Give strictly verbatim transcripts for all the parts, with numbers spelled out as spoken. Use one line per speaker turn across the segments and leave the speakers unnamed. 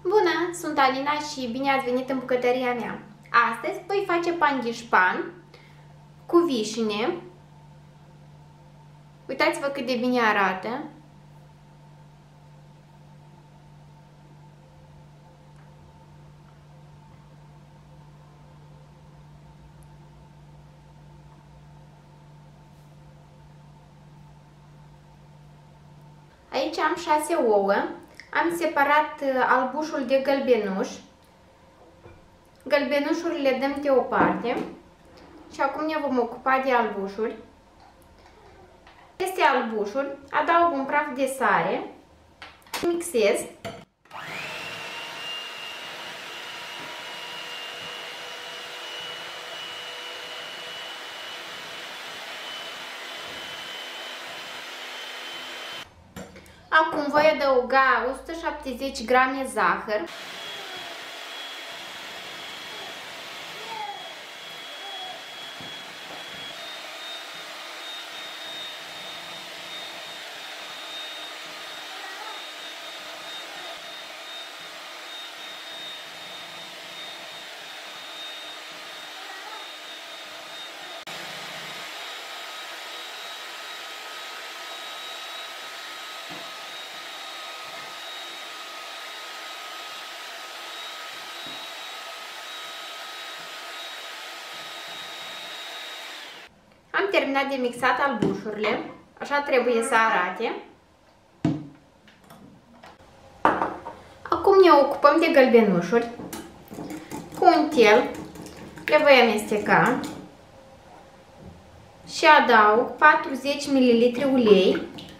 Bună, sunt Alina și bine ați venit în bucătăria mea. Astăzi voi face pandișpan cu vișine. Uitați-vă cât de bine arată. Aici am șase ouă. Am separat albușul de gălbenuș. Gălbenușurile le dăm de o parte. Și acum ne vom ocupa de albușuri. Peste albușuri adaug un praf de sare. Mixez. Acum voi adăuga o sută șaptezeci grame zahăr. Am terminat de mixat albușurile, așa trebuie să arate. Acum ne ocupăm de gălbenușuri. Cu un tel le voi amesteca și adaug patruzeci de mililitri ulei.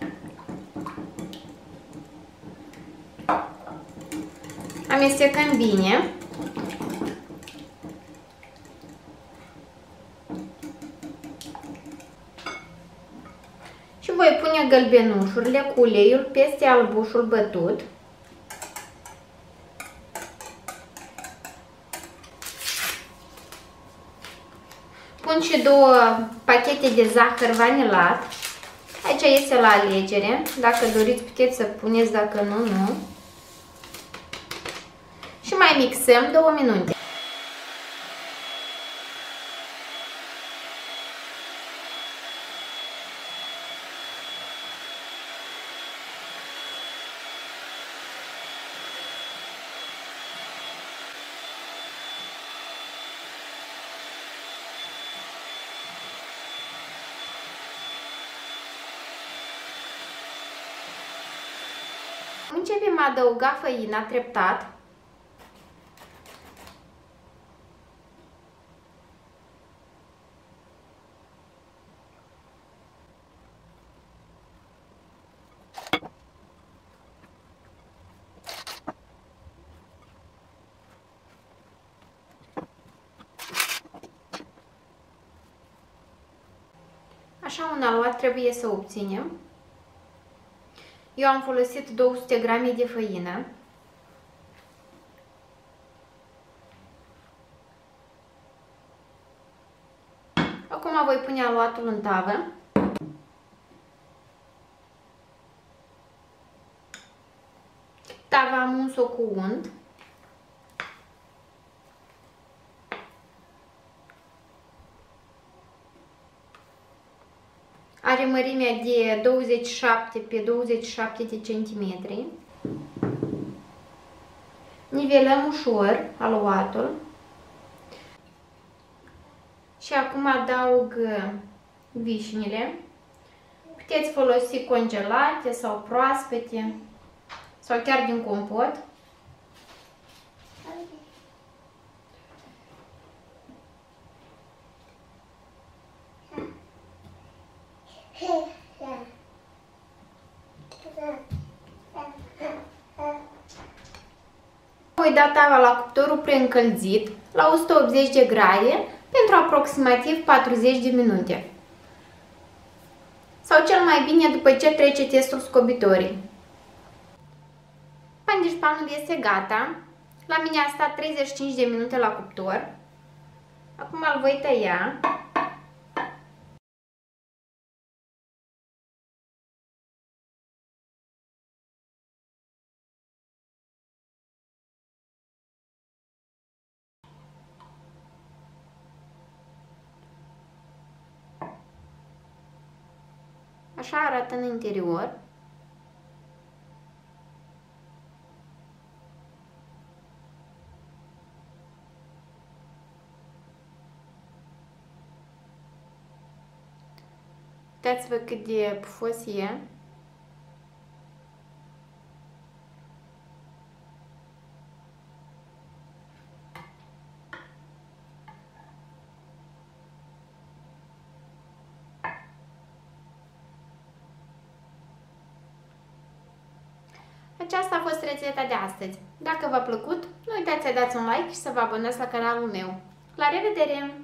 Amestecăm bine. Și voi pune gălbenușurile cu uleiul peste albușul bătut. Pun și două pachete de zahăr vanilat. Aici este la alegere. Dacă doriți puteți să puneți, dacă nu, nu. Și mai mixăm două minute. Începem a adăuga făina treptat. Așa un aluat trebuie să obținem. Eu am folosit două sute grame de făină. Acum voi pune aluatul în tavă. Tava am uns-o cu unt. Are mărimea de douăzeci și șapte pe douăzeci și șapte de centimetri. Nivelăm ușor aluatul. Și acum adaug vișinile. Puteți folosi congelate sau proaspete sau chiar din compot. Voi da tava la cuptorul preîncălzit la o sută optzeci de grade pentru aproximativ patruzeci de minute. Sau cel mai bine după ce trece testul scobitorii. Pandișpanul este gata. La mine a stat treizeci și cinci de minute la cuptor. Acum îl voi tăia. Așa arată în interior. Uitați-vă cât de pufos e. Aceasta a fost rețeta de astăzi. Dacă v-a plăcut, nu uitați să dați un like și să vă abonați la canalul meu. La revedere!